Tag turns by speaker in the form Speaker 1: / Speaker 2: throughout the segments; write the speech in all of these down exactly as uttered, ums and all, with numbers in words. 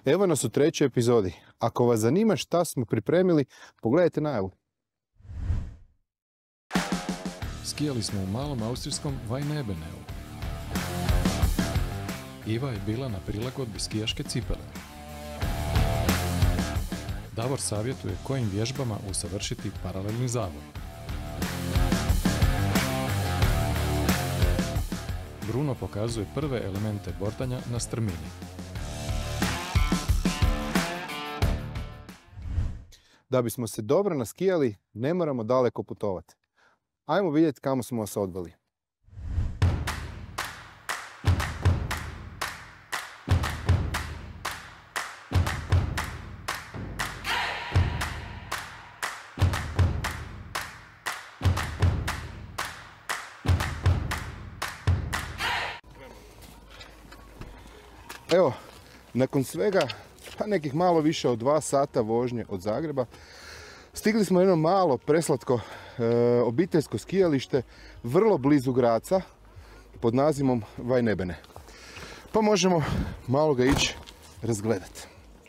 Speaker 1: Evo nas u trećoj epizodi. Ako vas zanima šta smo pripremili, pogledajte najavu.
Speaker 2: Skijali smo u malom austrijskom Weinhebeneu. Iva je bila na prilagodbi skijaške cipele. Davor savjetuje kojim vježbama usavršiti paralelni zavoj. Bruno pokazuje prve elemente bordanja na strmini.
Speaker 1: Da bismo se dobro naskijali, ne moramo daleko putovati. Ajmo vidjeti kamo smo vas odveli. Evo, nakon svega, pa nekih malo više od dva sata vožnje od Zagreba, stigli smo jedno malo preslatko e, obiteljsko skijalište, vrlo blizu Graca, pod nazivom Weinhebene. Pa možemo malo ga ići razgledati.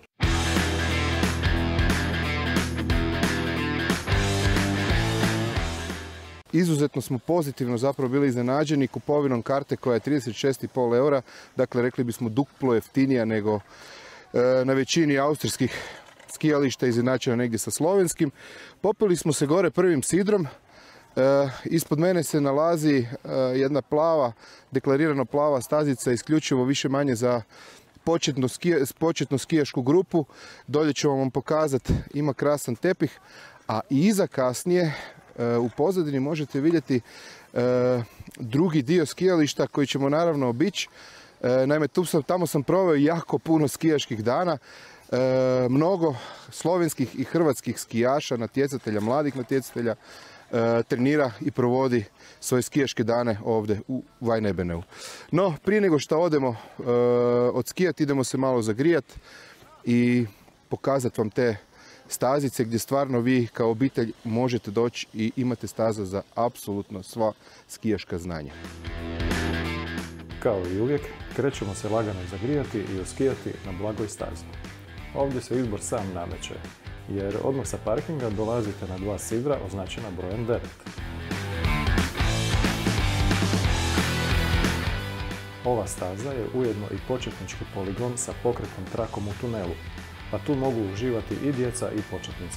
Speaker 1: Izuzetno smo pozitivno zapravo bili iznenađeni kupovinom karte koja je trideset šest i pol eura, dakle rekli bismo duplo jeftinija nego e, na većini austrijskih skijališta, izjednačena negdje sa slovenskim. Popili smo se gore prvim sidrom, e, ispod mene se nalazi e, jedna plava, deklarirano plava stazica, isključivo više manje za početnu, skija, početnu skijašku grupu. Dolje ću vam pokazati, ima krasan tepih, a iza kasnije u pozadini možete vidjeti e, drugi dio skijališta koji ćemo naravno obići. E, naime, tu sam, tamo sam proveo jako puno skijaških dana. E, mnogo slovenskih i hrvatskih skijaša, natjecatelja, mladih natjecatelja e, trenira i provodi svoje skijaške dane ovdje u Weinhebeneu. No, prije nego što odemo e, odskijati, idemo se malo zagrijati i pokazati vam te stazice gdje stvarno vi kao obitelj možete doći i imate staza za apsolutno sva skijaška znanja.
Speaker 2: Kao i uvijek, krećemo se lagano zagrijati i uskijati na blagoj stazi. Ovdje se izbor sam nameće, jer odmah sa parkinga dolazite na dva sidra označena brojem devet. Ova staza je ujedno i početnički poligon sa pokretnom trakom u tunelu, pa tu mogu uživati i djeca i početnici.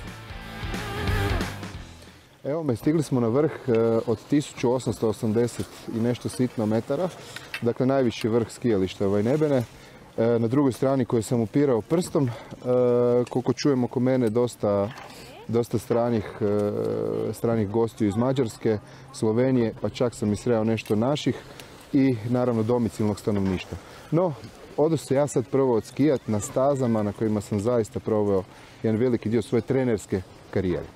Speaker 1: Evo me, stigli smo na vrh od tisuću osamsto osamdeset i nešto sitno metara, dakle najviši vrh skijališta Weinhebene. Na drugoj strani koju sam upirao prstom, koliko čujem oko mene dosta, dosta stranih, stranih gostiju iz Mađarske, Slovenije, pa čak sam i sreo nešto naših i naravno domicilnog stanovništva. No, odo se ja sad prvo odskijat na stazama na kojima sam zaista proveo jedan veliki dio svoje trenerske karijere.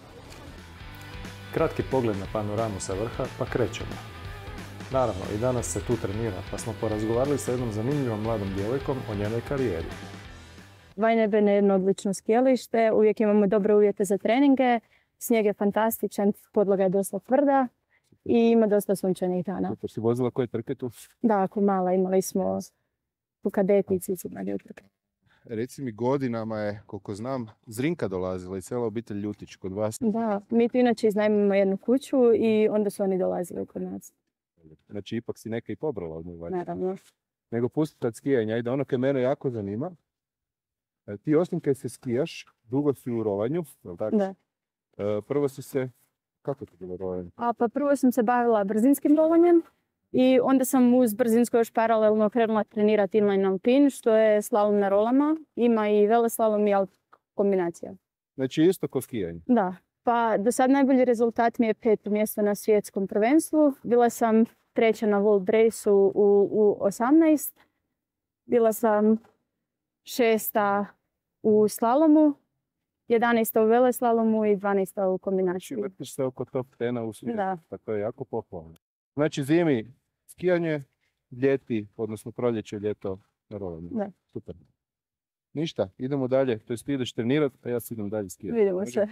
Speaker 2: Kratki pogled na panoramu sa vrha, pa krećemo. Naravno, i danas se tu trenira, pa smo porazgovarali sa jednom zanimljivom mladom djevojkom o njenoj karijeri.
Speaker 3: Weinhebene je jedno odlično skijalište, uvijek imamo dobre uvjete za treninge, snijeg je fantastičan, podloga je dosta tvrda i ima dosta sunčanih dana.
Speaker 1: Super, si vozila koje trke tu?
Speaker 3: Da, ako mala, imali smo u kadetici su imali utrke.
Speaker 1: Reci mi, godinama je, koliko znam, Zrinka dolazila i cijela obitelj Ljutić kod vas.
Speaker 3: Da, mi tu inače iznajmimo jednu kuću i onda su oni dolazili kod nas.
Speaker 1: Znači, ipak si neka i pobrala od njih.
Speaker 3: Naravno.
Speaker 1: Nego pustiti od skijanja i da ono koje mene jako zanima, ti osim kad se skijaš, dugo si u rovanju, je li tako?
Speaker 3: Da.
Speaker 1: Prvo si se, kako ti bilo rovanje?
Speaker 3: A pa prvo sam se bavila brzinskim rovanjem i onda sam uz brzinsko još paralelno krenula trenirati inline alpin, što je slalom na rolama. Ima i veleslalom i alp kombinacija.
Speaker 1: Znači isto ko skijanje?
Speaker 3: Da. Pa do sad najbolji rezultat mi je peto mjesto na svjetskom prvenstvu. Bila sam treća na World Race-u u, u osamnaest. Bila sam šesta u slalomu, jedanaesta u veleslalomu i dvanaesta u kombinaciji.
Speaker 1: Znači letiš se oko top tena u svijetu,
Speaker 3: da.
Speaker 1: Tako je jako pohvalno. Znači zimi skijanje, ljeti, odnosno proljeće, ljeto na rovanju.
Speaker 3: Da.
Speaker 1: Super. Ništa, idemo dalje, to jest ti ideš trenirati, a ja si idem dalje skijati.
Speaker 3: Vidimo se.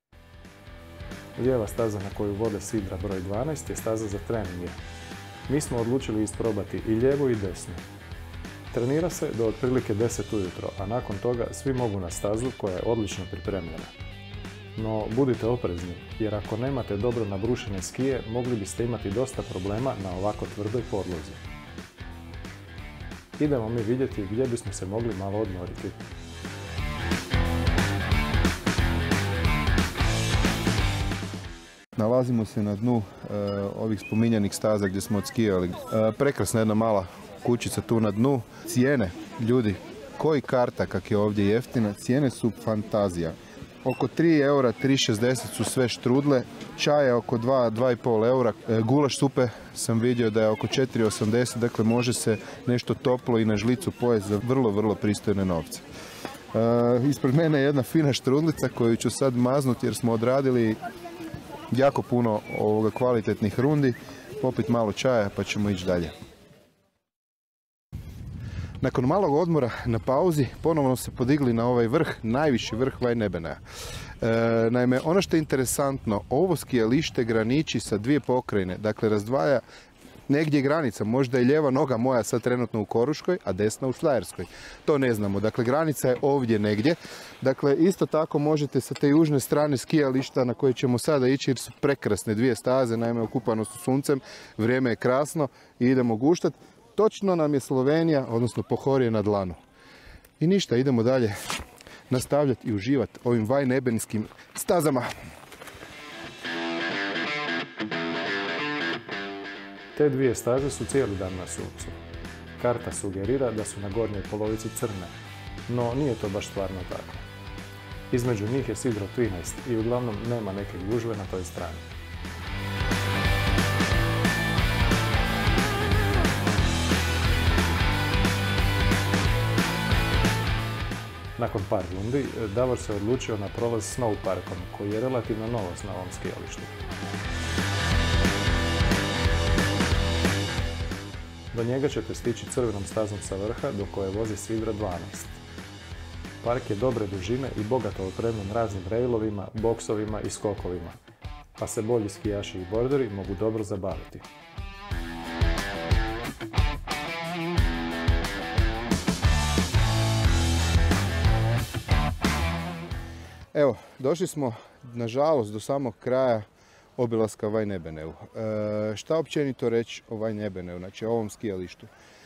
Speaker 2: Lijeva staza na koju vode sidra broj dvanaest je staza za treninge. Mi smo odlučili isprobati i lijevu i desnu. Trenira se do otprilike deset ujutro, a nakon toga svi mogu na stazu koja je odlično pripremljena. No, budite oprezni, jer ako nemate dobro nabrušene skije, mogli biste imati dosta problema na ovako tvrdoj podlozi. Idemo mi vidjeti gdje bismo se mogli malo odmoriti.
Speaker 1: Nalazimo se na dnu e, ovih spominjanih staza gdje smo odskijali. E, prekrasna jedna mala kućica tu na dnu. Cijene, ljudi, koji karta kak je ovdje jeftina, cijene su fantazija. Oko tri eura, tri šezdeset su sve štrudle, čaj je oko dva, dva i pol eura, e, gulaš supe sam vidio da je oko četiri osamdeset, dakle može se nešto toplo i na žlicu pojesti za vrlo, vrlo pristojne novce. E, ispred mene je jedna fina štrudlica koju ću sad maznuti jer smo odradili jako puno ovoga kvalitetnih rundi, popit malo čaja pa ćemo ići dalje. Nakon malog odmora na pauzi ponovno se podigli na ovaj vrh, najviši vrh Vajnebenaja. E, naime, ono što je interesantno, ovo skijalište graniči sa dvije pokrajine, dakle razdvaja negdje granica, možda je lijeva noga moja sad trenutno u Koruškoj, a desna u Štajerskoj. To ne znamo, dakle granica je ovdje negdje. Dakle, isto tako možete sa te južne strane skijališta na koje ćemo sada ići jer su prekrasne dvije staze, naime okupano su suncem, vrijeme je krasno i idemo guštat. Točno nam je Slovenija, odnosno Pohorje na dlanu. I ništa, idemo dalje nastavljati i uživati ovim vajnebenskim stazama.
Speaker 2: Te dvije staze su cijeli dan na suncu. Karta sugerira da su na gornjoj polovici crne, no nije to baš stvarno tako. Između njih je sidro trinaest i uglavnom nema neke gužve na toj strani. Nakon par rundi, Davor se odlučio na prolaz Snow Parkom, koji je relativno novost na ovom skijalištu. Do njega ćete stići crvenom stazom sa vrha do koje vozi sidra dvanaest. Park je dobre dužine i bogato opremljen raznim railovima, boksovima i skokovima, pa se bolji skijaši i borderi mogu dobro zabaviti.
Speaker 1: Evo, došli smo nažalost do samog kraja obilaska Vajnebeneu. E, šta općenito reći o Vajnebeneu, znači o ovom skijalištu?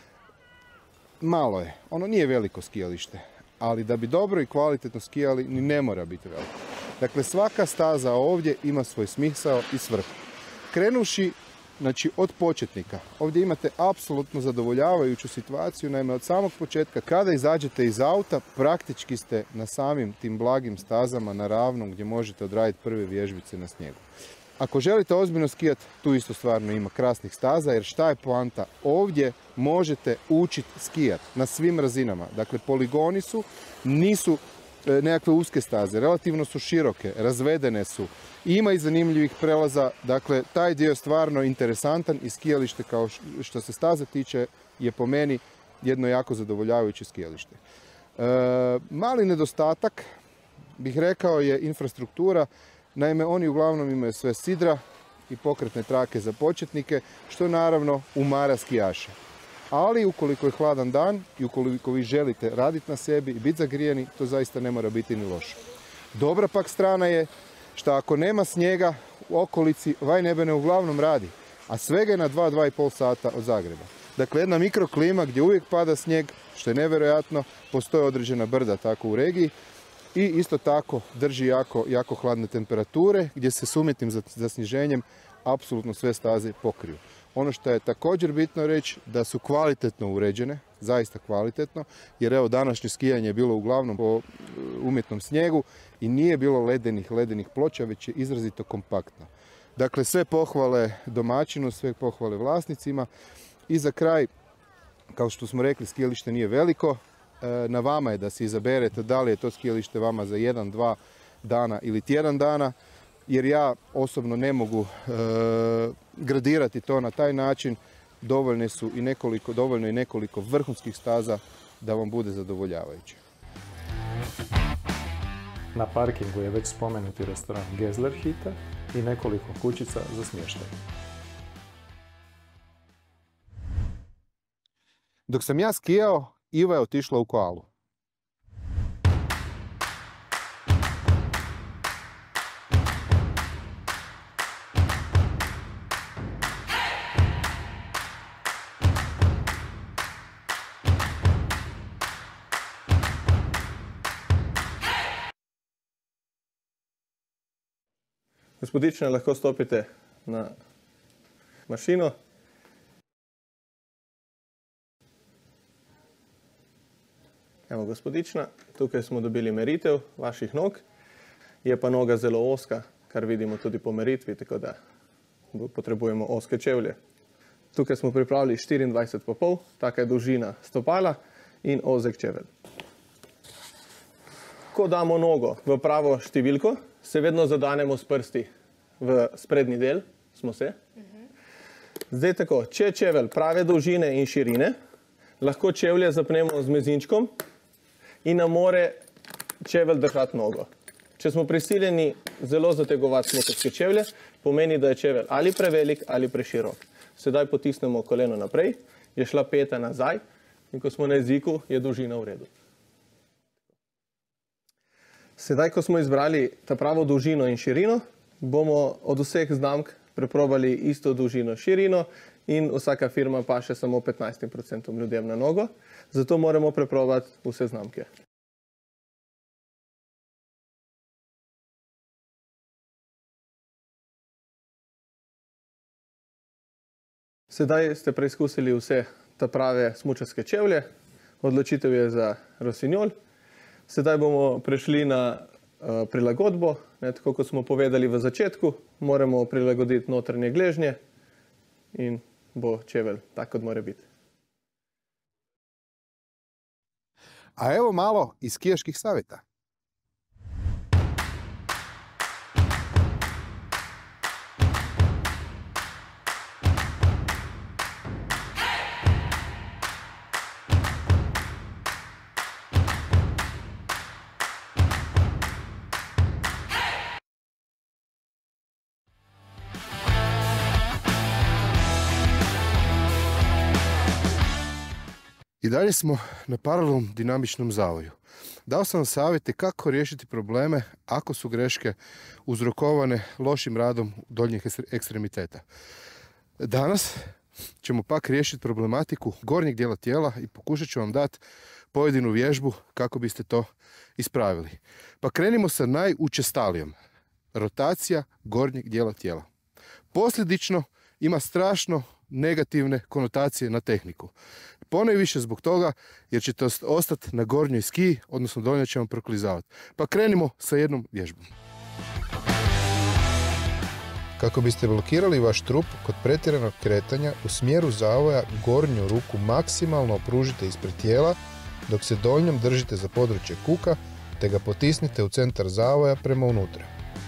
Speaker 1: Malo je, ono nije veliko skijalište, ali da bi dobro i kvalitetno skijali ni ne mora biti veliko. Dakle, svaka staza ovdje ima svoj smisao i svrhu. Krenuši znači, od početnika, ovdje imate apsolutno zadovoljavajuću situaciju, naime od samog početka kada izađete iz auta, praktički ste na samim tim blagim stazama na ravnom gdje možete odraditi prve vježbice na snijegu. Ako želite ozbiljno skijati, tu isto stvarno ima krasnih staza, jer šta je poanta? Ovdje možete učiti skijati na svim razinama. Dakle, poligoni su, nisu e, nekakve uske staze, relativno su široke, razvedene su. Ima i zanimljivih prelaza, dakle, taj dio je stvarno interesantan i skijalište, kao što se staza tiče, je po meni jedno jako zadovoljavajuće skijalište. E, mali nedostatak, bih rekao, je infrastruktura. Naime, oni uglavnom imaju sve sidra i pokretne trake za početnike, što naravno umara skijaše. Ali ukoliko je hladan dan i ukoliko vi želite raditi na sebi i biti zagrijeni, to zaista ne mora biti ni loše. Dobra pak strana je što ako nema snijega u okolici, Vajnebeneu uglavnom radi, a svega je na dva do dva i pol sata od Zagreba. Dakle, jedna mikroklima gdje uvijek pada snijeg, što je nevjerojatno, postoje određena brda tako u regiji, i isto tako drži jako, jako hladne temperature gdje se s umjetnim zasniženjem apsolutno sve staze pokriju. Ono što je također bitno reći da su kvalitetno uređene, zaista kvalitetno, jer evo današnje skijanje je bilo uglavnom po umjetnom snijegu i nije bilo ledenih, ledenih ploča, već je izrazito kompaktno. Dakle, sve pohvale domaćinu, sve pohvale vlasnicima i za kraj, kao što smo rekli, skijalište nije veliko. Na vama je da se izaberete da li je to skijalište vama za jedan, dva dana ili tjedan dana, jer ja osobno ne mogu e, gradirati to na taj način. Dovoljne su i nekoliko, dovoljno i nekoliko vrhunskih staza da vam bude zadovoljavajuće.
Speaker 2: Na parkingu je već spomenuti restoran Gezlerhite i nekoliko kućica za smještaj.
Speaker 1: Dok sam ja skijao, Iva je otišla u koalu.
Speaker 4: Gospodične, lahko stopite na mašino. Evo, gospodična, tukaj smo dobili meritev vaših nog. Je pa noga zelo oska, kar vidimo tudi po meritvi, tako da potrebujemo oske čevlje. Tukaj smo pripravili štiriindvajset pa pol, taka je dolžina stopala in ozek čevelj. Ko damo nogo v pravo številko, se vedno zadanemo s prsti v sprednji del, smo se. Zdaj tako, če je čevelj prave dolžine in širine, lahko čevlje zapnemo z mezinčkom in nam more čevelj držati nogo. Če smo prisiljeni zelo zategovati smučarske čevlje, pomeni, da je čevelj ali prevelik ali preširok. Sedaj potisnemo koleno naprej, je šla peta nazaj in ko smo na jeziku, je dolžina v redu. Sedaj, ko smo izbrali ta pravo dolžino in širino, bomo od vseh znamk preprobali isto dolžino širino in vsaka firma paše samo petnajst procentov ljudem na nogo, zato moramo preprobati vse znamke. Sedaj ste preizkusili vse ta prave smučarske čevlje, odločitev je za Rossignol. Sedaj bomo prešli na uh, prilagodbo, ne, tako kot smo povedali v začetku, moramo prilagoditi notranje gležnje in bo čevelj tak, kot mora biti.
Speaker 1: A evo malo iz skijaških savjeta. I dalje smo na paralelnom dinamičnom zavoju. Dao sam vam savjete kako riješiti probleme ako su greške uzrokovane lošim radom donjih ekstremiteta. Danas ćemo pak riješiti problematiku gornjeg dijela tijela i pokušat ću vam dati pojedinu vježbu kako biste to ispravili. Pa krenimo sa najučestalijom. Rotacija gornjeg dijela tijela. Posljedično ima strašno negativne konotacije na tehniku. Ponajviše zbog toga jer ćete ostati na gornjoj skiji, odnosno donja će vam proklizavati. Pa krenimo sa jednom vježbom. Kako biste blokirali vaš trup kod pretjeranog kretanja, u smjeru zavoja gornju ruku maksimalno opružite ispred tijela, dok se donjom držite za područje kuka, te ga potisnite u centar zavoja prema unutra.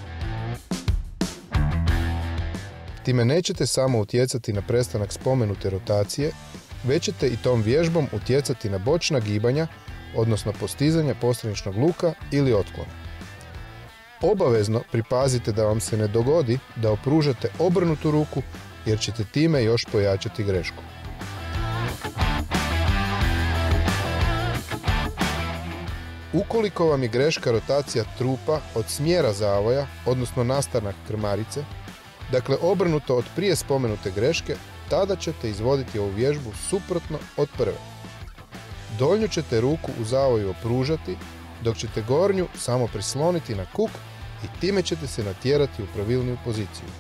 Speaker 1: Time nećete samo utjecati na prestanak spomenute rotacije, već ćete i tom vježbom utjecati na bočna gibanja, odnosno postizanje postraničnog luka ili otklona. Obavezno pripazite da vam se ne dogodi da opružate obrnutu ruku, jer ćete time još pojačati grešku. Ukoliko vam je greška rotacija trupa od smjera zavoja, odnosno nastanak krmarice, dakle obrnuto od prije spomenute greške, tada ćete izvoditi ovu vježbu suprotno od prve. Donju ćete ruku u zavoju opružati, dok ćete gornju samo prisloniti na kuk i time ćete se natjerati u pravilniju poziciju.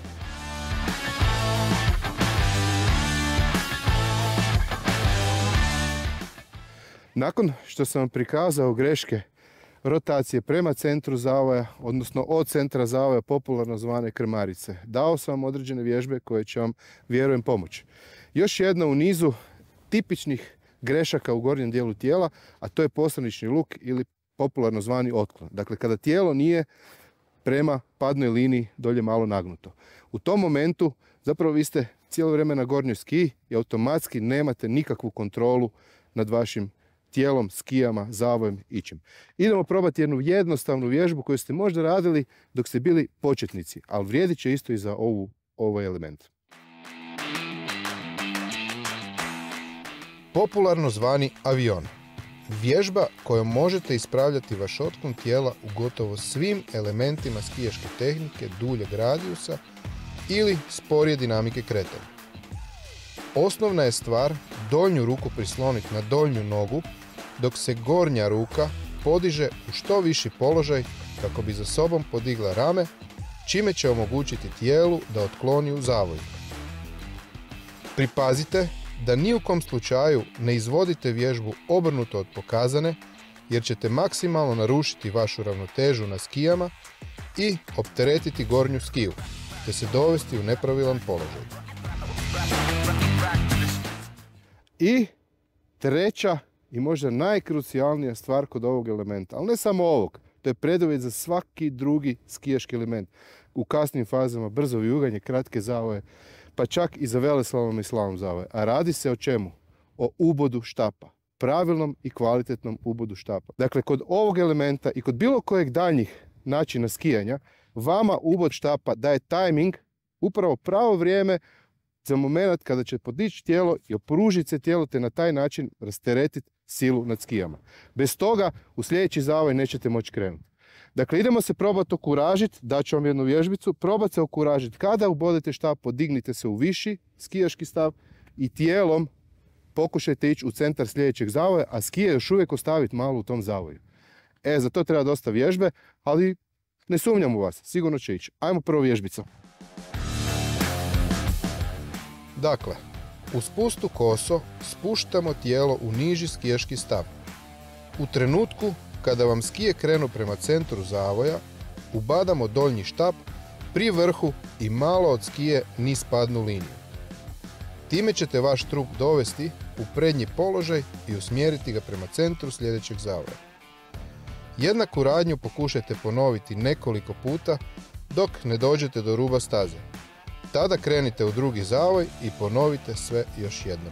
Speaker 1: Nakon što sam vam prikazao greške rotacije prema centru zavoja, odnosno od centra zavoja, popularno zvane krmarice, dao sam vam određene vježbe koje će vam, vjerujem, pomoći. Još jedna u nizu tipičnih grešaka u gornjem dijelu tijela, a to je postranični luk ili popularno zvani otklon. Dakle, kada tijelo nije prema padnoj liniji dolje malo nagnuto. U tom momentu zapravo vi ste cijelo vrijeme na gornjoj skiji i automatski nemate nikakvu kontrolu nad vašim tijelom, skijama, zavojem, ičim. Idemo probati jednu jednostavnu vježbu koju ste možda radili dok ste bili početnici, ali vrijedit će isto i za ovu, ovaj element. Popularno zvani avion. Vježba kojom možete ispravljati vaš otklon tijela u gotovo svim elementima skijaške tehnike duljeg radijusa ili sporije dinamike kretanja. Osnovna je stvar donju ruku prisloniti na donju nogu dok se gornja ruka podiže u što viši položaj kako bi za sobom podigla rame, čime će omogućiti tijelu da otkloni u zavoju. Pripazite da ni u kom slučaju ne izvodite vježbu obrnuto od pokazane, jer ćete maksimalno narušiti vašu ravnotežu na skijama i opteretiti gornju skiju, te se dovesti u nepravilan položaj. I treća i možda najkrucijalnija stvar kod ovog elementa, ali ne samo ovog, to je preduvjet za svaki drugi skijaški element. U kasnim fazama brzo vijuganje, kratke zavoje, pa čak i za veleslalom i slalom zavoje. A radi se o čemu? O ubodu štapa. Pravilnom i kvalitetnom ubodu štapa. Dakle, kod ovog elementa i kod bilo kojeg daljnjih načina skijanja, vama ubod štapa daje tajming, upravo pravo vrijeme za moment kada će podići tijelo i opružiti se tijelo te na taj način rasteretiti silu nad skijama. Bez toga u sljedeći zavoj nećete moći krenuti. Dakle, idemo se probati okuražiti, daću vam jednu vježbicu, probati se okuražiti. Kada ubodete štap, podignite se u viši skijaški stav i tijelom pokušajte ići u centar sljedećeg zavoja, a skije još uvijek ostaviti malo u tom zavoju. E, za to treba dosta vježbe, ali ne sumnjam u vas, sigurno će ići. Ajmo prvo vježbicu.
Speaker 5: Dakle, u spustu koso spuštamo tijelo u niži skijaški stav. U trenutku kada vam skije krenu prema centru zavoja, ubadamo donji štap pri vrhu i malo od skije niz padnu liniju. Time ćete vaš trup dovesti u prednji položaj i usmjeriti ga prema centru sljedećeg zavoja. Jednaku radnju pokušajte ponoviti nekoliko puta dok ne dođete do ruba staze. Tada krenite u drugi zavoj i ponovite sve još jednom.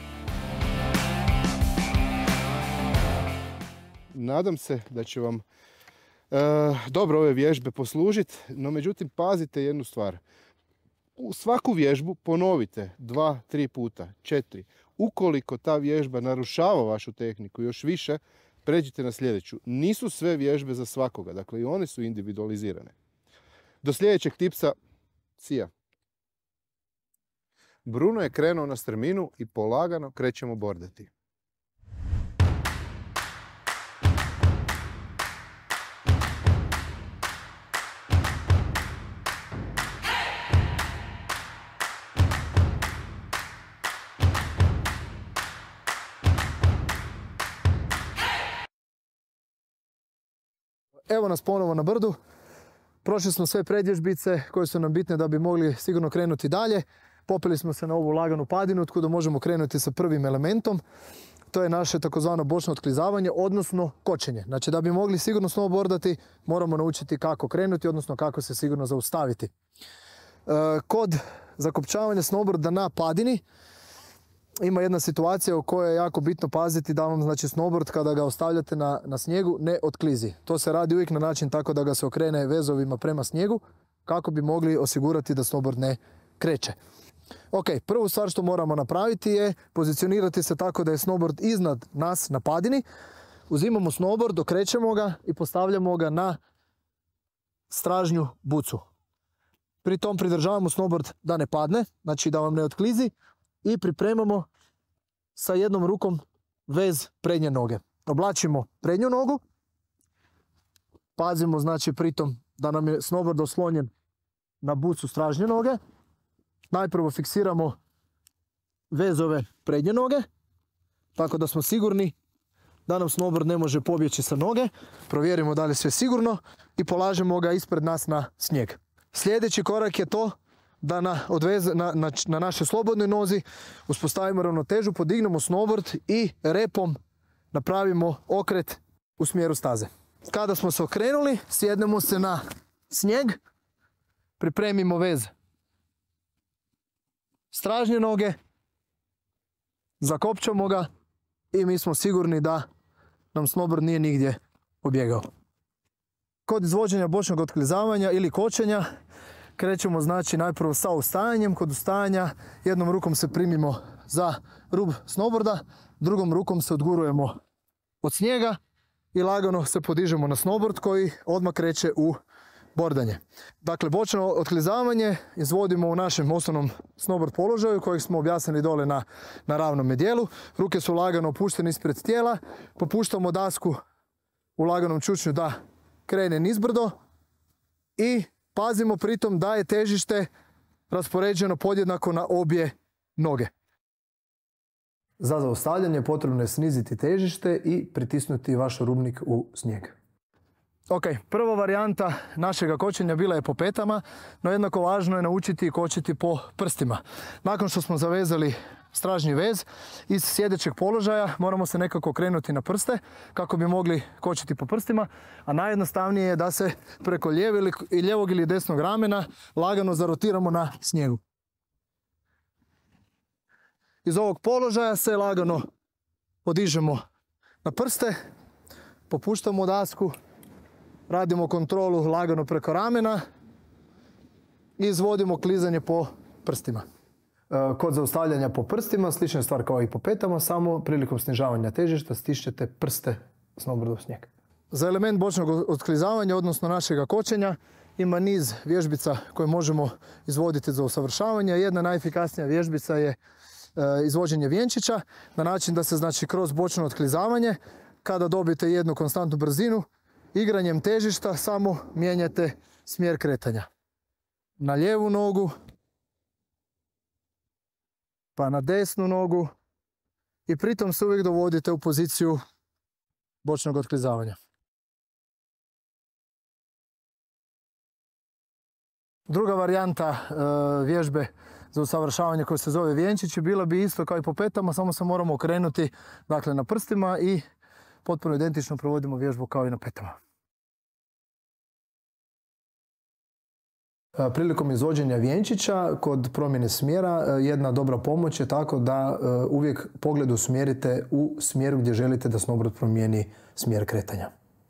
Speaker 1: Nadam se da će vam e, dobro ove vježbe poslužiti, no međutim pazite jednu stvar. U svaku vježbu ponovite dva, tri puta, četiri. Ukoliko ta vježba narušava vašu tehniku još više, pređite na sljedeću. Nisu sve vježbe za svakoga, dakle i one su individualizirane. Do sljedećeg tipsa, sija. Bruno je krenuo na strminu i polagano krećemo bordati.
Speaker 6: Evo nas ponovo na brdu. Prošli smo sve predvježbice koje su nam bitne da bi mogli sigurno krenuti dalje. Popeli smo se na ovu laganu padinu od kuda možemo krenuti sa prvim elementom. To je naše takozvano bočno otklizavanje, odnosno kočenje. Znači da bi mogli sigurno snowboardati, moramo naučiti kako krenuti, odnosno kako se sigurno zaustaviti. E, kod zakopčavanja snowboarda na padini ima jedna situacija u kojoj je jako bitno paziti da vam znači snowboard kada ga ostavljate na, na snijegu ne otklizi. To se radi uvijek na način tako da ga se okrene vezovima prema snijegu kako bi mogli osigurati da snowboard ne kreće. Ok, prvu stvar što moramo napraviti je pozicionirati se tako da je snowboard iznad nas na padini. Uzimamo snowboard, okrećemo ga i postavljamo ga na stražnju bucu. Pri tom pridržavamo snowboard da ne padne, znači da vam ne otklizi. I pripremamo sa jednom rukom vez prednje noge. Oblačimo prednju nogu. Pazimo znači pritom da nam je snowboard oslonjen na bucu stražnje noge. Najprvo fiksiramo vezove prednje noge. Tako da smo sigurni da nam snowboard ne može pobjeći sa noge. Provjerimo da li je sve sigurno i polažemo ga ispred nas na snijeg. Sljedeći korak je to da na, odveze, na, na, na našoj slobodnoj nozi uspostavimo ravnotežu, podignemo snowboard i repom napravimo okret u smjeru staze. Kada smo se okrenuli, sjednemo se na snijeg, pripremimo vez stražnje noge, zakopčamo ga i mi smo sigurni da nam snowboard nije nigdje pobjegao. Kod izvođenja bočnog otklizavanja ili kočenja krećemo znači najprvo sa ustajanjem. Kod ustajanja jednom rukom se primimo za rub snowboarda, drugom rukom se odgurujemo od snijega i lagano se podižemo na snowboard koji odmah kreće u bordanje. Dakle, bočno otklizavanje izvodimo u našem osnovnom snowboard položaju kojeg smo objasnili dole na, na ravnom dijelu. Ruke su lagano opuštene ispred tijela, popuštamo dasku u laganom čučnju da krene nizbrdo i pazimo pritom da je težište raspoređeno podjednako na obje noge. Za zaustavljanje potrebno je sniziti težište i pritisnuti vaš rubnik u snijeg. Ok, prva varijanta našega kočenja bila je po petama, no jednako važno je naučiti kočiti po prstima. Nakon što smo zavezali stražnji vez, iz sjedećeg položaja moramo se nekako krenuti na prste kako bi mogli kočiti po prstima, a najjednostavnije je da se preko lijevog ili desnog ramena lagano zarotiramo na snijegu. Iz ovog položaja se lagano podižemo na prste, popuštamo dasku, radimo kontrolu lagano preko ramena i izvodimo klizanje po prstima. Kod zaustavljanja po prstima, slična stvar kao i po petama, samo prilikom snižavanja težišta stišćete prste snowboarda u snijeg. Za element bočnog otklizavanja, odnosno našega kočenja, ima niz vježbica koje možemo izvoditi za usavršavanje. Jedna najefikasnija vježbica je izvođenje vjenčića na način da se, znači, kroz bočno otklizavanje, kada dobijete jednu konstantnu brzinu, igranjem težišta samo mijenjate smjer kretanja. Na lijevu nogu, pa na desnu nogu i pritom se uvijek dovodite u poziciju bočnog otklizavanja. Druga varijanta e, vježbe za usavršavanje koje se zove vjenčić bila bi isto kao i po petama, samo se moramo okrenuti, dakle, na prstima i potpuno identično provodimo vježbu kao i na petama. Prilikom izvođenja vjenčića, kod promjene smjera, jedna dobra pomoć je tako da uvijek pogled usmjerite u smjeru gdje želite da snowboard promijeni smjer kretanja.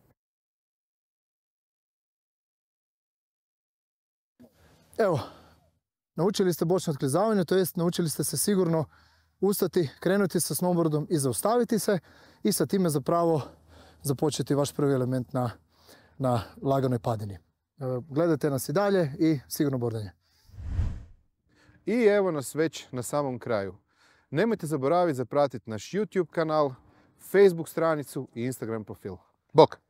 Speaker 6: Evo, naučili ste bočno otklizavanje, to jest naučili ste se sigurno ustati, krenuti sa snowboardom i zaustaviti se i sa time zapravo započeti vaš prvi element na, na laganoj padini. Gledajte nas i dalje i sigurno bordanje.
Speaker 1: I evo nas već na samom kraju. Nemojte zaboraviti zapratiti naš YouTube kanal, Facebook stranicu i Instagram profil. Bok!